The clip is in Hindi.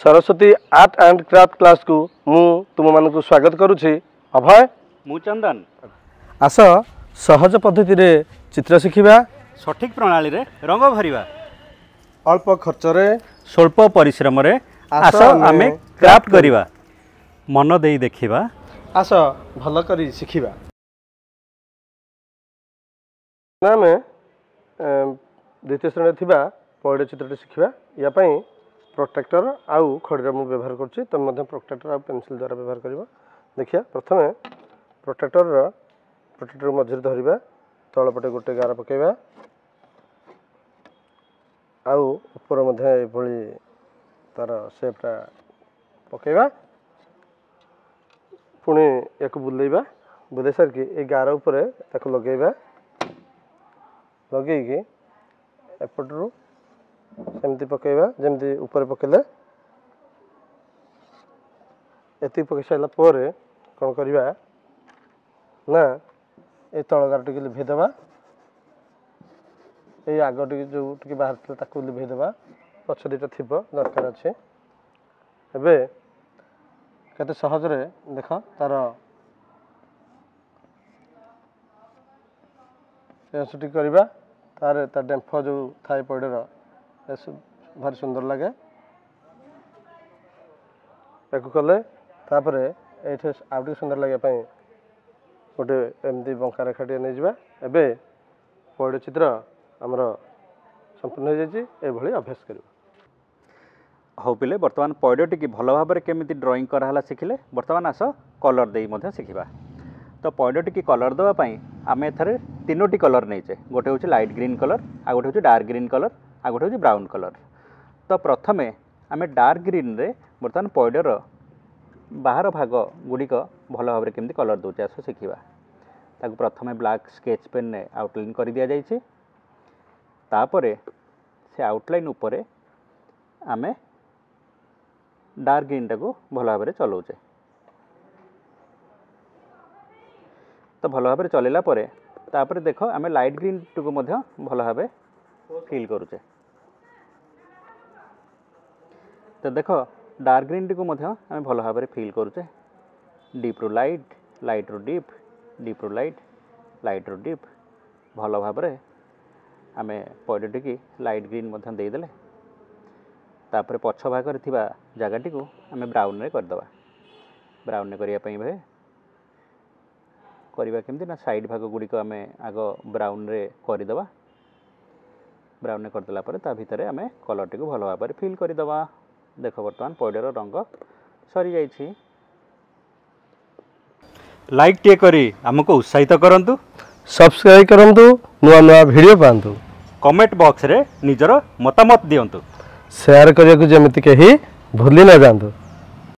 Saraswati art and craft class को मु तुम मान को स्वागत करुछि। अभय मु चंदन। आस सहज पद्धति रे चित्र शिखिबा, सठिक प्रणाली रे रंग भरिबा, अल्प खर्च रे स्वल्प परिश्रम रे आस आमे क्राफ्ट करिबा, मन देई देखिबा, आस भल करी शिखिबा। नामे द्वितीय श्रेणी थिबा पौड़ चित्र शिखिबा। या पई प्रोटेक्टर आउ खड़ीर मु व्यवहार करछि। तुम मध्य प्रोटेक्टर आउ पेंसिल द्वारा व्यवहार करिबा। देखिया प्रथमे प्रोटेक्टर मझिर धरिबा, तळ पटे गोटे गार पकेबा, आउ ऊपर मध्य एभली तार शेपटा पकेबा, पुणी एक बुलेइबा, बुले सार कि ए गार ऊपर ताको लगेबा, लगेइकी एपटरू सेमती पकेबा जेमती ऊपर पकेले। एति पके साइला पोरे कोन करिबा ना ए तळगार टिके लिभे देबा, ए आगो टिके जो टिके बाहर थला ताको लिभे देबा, पछ दिटा थिबो दरकार अछि। एबे कते सहज रे देख तार एसटी करिबा, तार ता डेम्फ जो थाए पड़ेर भारी सुंदर लगे। ताको कले तापरे एठे आउटी सुंदर लगे पई गोटे एमदी बंका रेखाटी नै जिबा। एबे पौड़ चित्र हमर संपूर्ण हो जायछि। ए भली अभ्यास करबा। हो पिले वर्तमान पौड़टी की भल भाव केमिति ड्राइंग कराला शिखिले। वर्तमान आस कलर देई मध्य शिखिबा। तो पौड़टी की कलर देवा पई आमे एथरे तीनोटी कलर नैचे। गोटे होछि लाइट ग्रीन कलर, आ गोटे होछि डार्क ग्रीन कलर, आ गोटे होछि ब्राउन कलर। तो प्रथमे आमे डार्क ग्रीन रे वर्तमान पौडर बाहर भाग गुड़िक भल भाव केमती कलर दौचे आस शिखिबा। ताकु प्रथमे ब्लैक स्केच पेन ने आउटलाइन कर दिया जाइछि। तापरे से आउटलाइन उपरे आमे डार्क ग्रीन टाको भल भाव चलाउचे। तो भल भाव चलेला परे तापरे देख आमे लाइट ग्रीन टाको मध्य भल भाव फील करूचे। तो देख डार्क ग्रीन टी को मध्य आमे भल भाव फील करूचे। डीप रु लाइट, लाइट रु डीप, डीप रु लाइट, लाइट रु डीप भल भाव आमे पौड़टी की लाइट ग्रीन मध्य दे देले। तापरे पछ भाग रे थिबा जगहटी को आमे ब्राउन रे कर दबा। ब्राउन रे करिया पई भे करिबा केमती ना साइड भाग गुडी को आमे आगो ब्राउन रे करि दबा। ब्राउन रे कर देला परे ता भितरे आमे कलर टी को भल भाव फील करि दबा। देख वर्तमान पौडर रंग सरी जाइछि। लाइक टे करी हमको उत्साहित करंतु, सब्सक्राइब करंतु, नुआ नुआ वीडियो पांतु, कमेंट बॉक्स रे निजर मतामत दियंतु, शेयर करिया को जेमिति केही भूली ना जांतु।